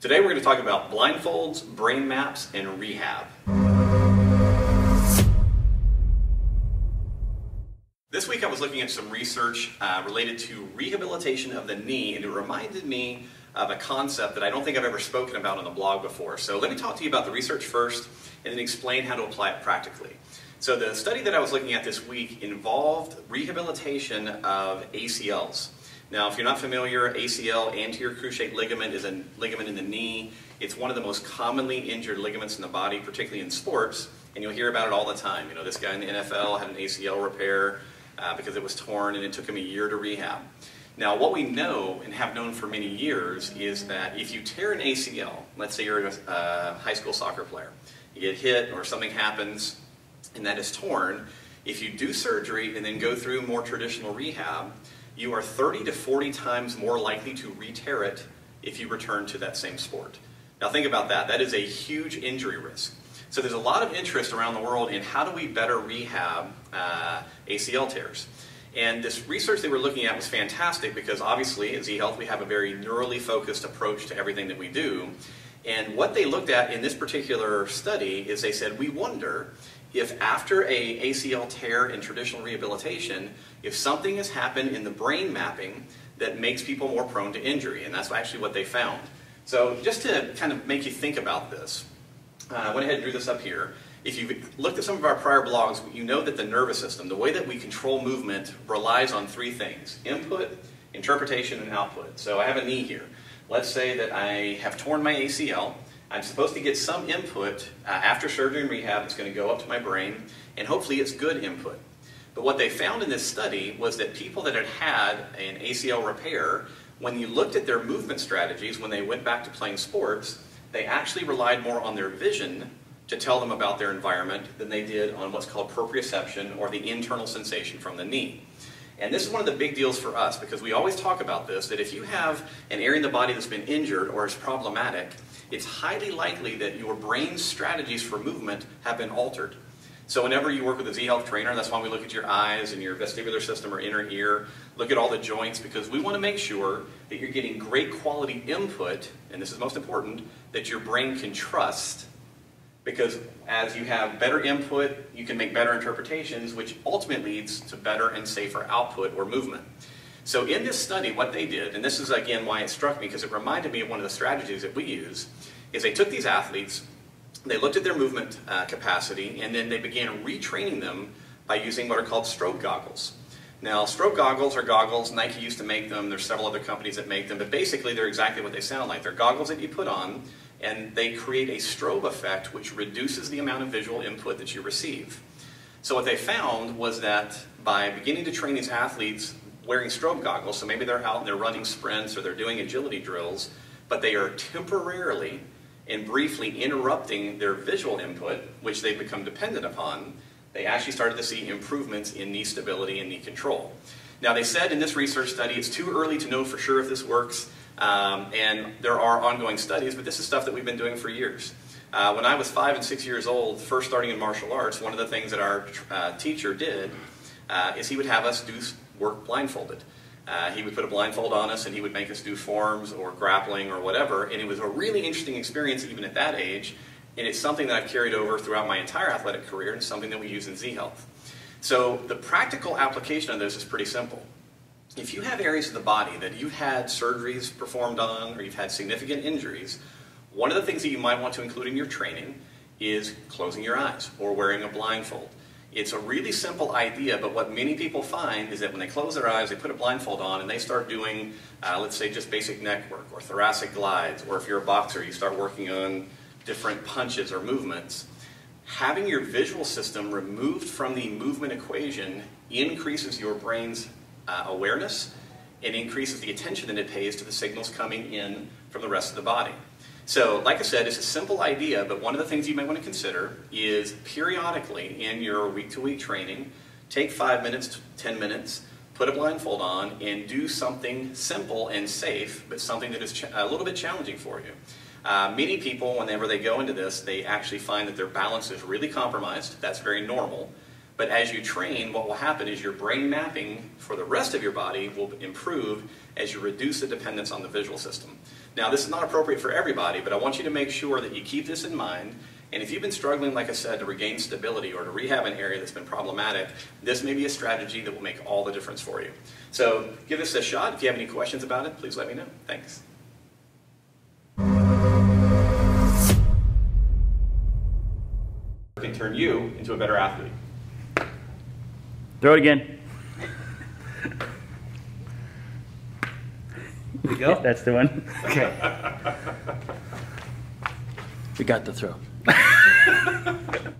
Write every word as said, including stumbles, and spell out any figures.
Today we're going to talk about blindfolds, brain maps, and rehab. This week I was looking at some research uh, related to rehabilitation of the knee, and it reminded me of a concept that I don't think I've ever spoken about on the blog before. So let me talk to you about the research first and then explain how to apply it practically. So the study that I was looking at this week involved rehabilitation of A C Ls. Now, if you're not familiar, A C L, anterior cruciate ligament, is a ligament in the knee. It's one of the most commonly injured ligaments in the body, particularly in sports, and you'll hear about it all the time. You know, this guy in the N F L had an A C L repair uh, because it was torn, and it took him a year to rehab. Now, what we know and have known for many years is that if you tear an A C L, let's say you're a uh, high school soccer player, you get hit or something happens and that is torn, if you do surgery and then go through more traditional rehab, you are thirty to forty times more likely to re-tear it if you return to that same sport. Now think about that. That is a huge injury risk. So there's a lot of interest around the world in how do we better rehab uh, A C L tears. And this research they were looking at was fantastic because obviously at Z-Health we have a very neurally focused approach to everything that we do. And what they looked at in this particular study is they said, we wonder if after a A C L tear in traditional rehabilitation, if something has happened in the brain mapping that makes people more prone to injury. And that's actually what they found. So just to kind of make you think about this, uh, I went ahead and drew this up here. If you've looked at some of our prior blogs, you know that the nervous system, the way that we control movement, relies on three things: input, interpretation, and output. So I have a knee here. Let's say that I have torn my A C L. I'm supposed to get some input uh, after surgery and rehab that's going to go up to my brain, and hopefully it's good input. But what they found in this study was that people that had had an A C L repair, when you looked at their movement strategies when they went back to playing sports, they actually relied more on their vision to tell them about their environment than they did on what's called proprioception, or the internal sensation from the knee. And this is one of the big deals for us because we always talk about this, that if you have an area in the body that's been injured or is problematic, it's highly likely that your brain's strategies for movement have been altered. So whenever you work with a Z-Health trainer, that's why we look at your eyes and your vestibular system or inner ear, look at all the joints, because we want to make sure that you're getting great quality input, and this is most important, that your brain can trust. Because as you have better input, you can make better interpretations, which ultimately leads to better and safer output or movement. So in this study, what they did, and this is again why it struck me, because it reminded me of one of the strategies that we use, is they took these athletes, they looked at their movement uh, capacity, and then they began retraining them by using what are called strobe goggles. Now, strobe goggles are goggles. Nike used to make them. There's several other companies that make them, but basically they're exactly what they sound like. They're goggles that you put on, and they create a strobe effect which reduces the amount of visual input that you receive. So what they found was that by beginning to train these athletes wearing strobe goggles, so maybe they're out and they're running sprints or they're doing agility drills, but they are temporarily and briefly interrupting their visual input, which they've become dependent upon, they actually started to see improvements in knee stability and knee control. Now they said in this research study, it's too early to know for sure if this works, um, and there are ongoing studies, but this is stuff that we've been doing for years. Uh, when I was five and six years old, first starting in martial arts, one of the things that our uh, teacher did uh, is he would have us do work blindfolded. Uh, he would put a blindfold on us and he would make us do forms or grappling or whatever, and it was a really interesting experience even at that age, and it's something that I've carried over throughout my entire athletic career and something that we use in Z-Health. So the practical application of this is pretty simple. If you have areas of the body that you've had surgeries performed on or you've had significant injuries, one of the things that you might want to include in your training is closing your eyes or wearing a blindfold. It's a really simple idea, but what many people find is that when they close their eyes, they put a blindfold on and they start doing, uh, let's say, just basic neck work or thoracic glides, or if you're a boxer, you start working on different punches or movements. Having your visual system removed from the movement equation increases your brain's uh, awareness and increases the attention that it pays to the signals coming in from the rest of the body. So, like I said, it's a simple idea, but one of the things you may want to consider is periodically in your week-to-week training, take five minutes to ten minutes, put a blindfold on, and do something simple and safe, but something that is ch a little bit challenging for you. Uh, many people, whenever they go into this, they actually find that their balance is really compromised. That's very normal. But as you train, what will happen is your brain mapping for the rest of your body will improve as you reduce the dependence on the visual system. Now, this is not appropriate for everybody, but I want you to make sure that you keep this in mind. And if you've been struggling, like I said, to regain stability or to rehab an area that's been problematic, this may be a strategy that will make all the difference for you. So give this a shot. If you have any questions about it, please let me know. Thanks. Can turn you into a better athlete. Throw it again. There you go. That's the one. Okay. We got the throw.